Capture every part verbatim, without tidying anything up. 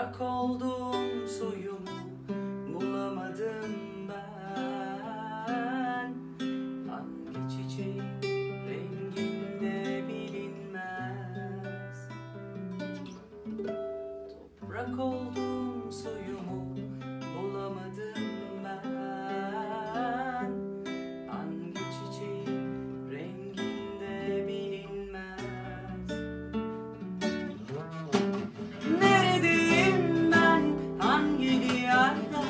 Toprak oldum, suyumu bulamadım ben. Hangi çiçeğin renginde bilinmez. Toprak oldum, suyumu bulamadım ben. Hangi çiçeğin renginde bilinmez. Neredeyim ben, hangi diyarda?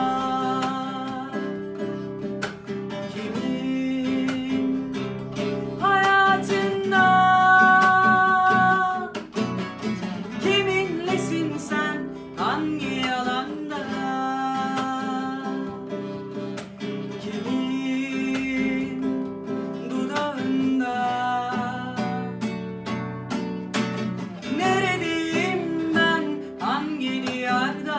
Kimin hayatında? Kiminlesin sen, hangi alanda? Kimin dudağında? Neredeyim ben, hangi diyarda?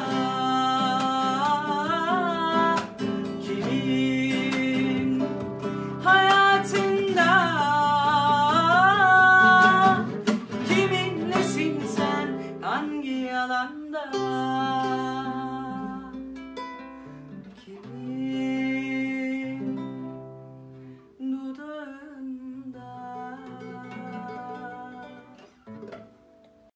Kimin hayatında? Kiminlesin sen, hangi alanda?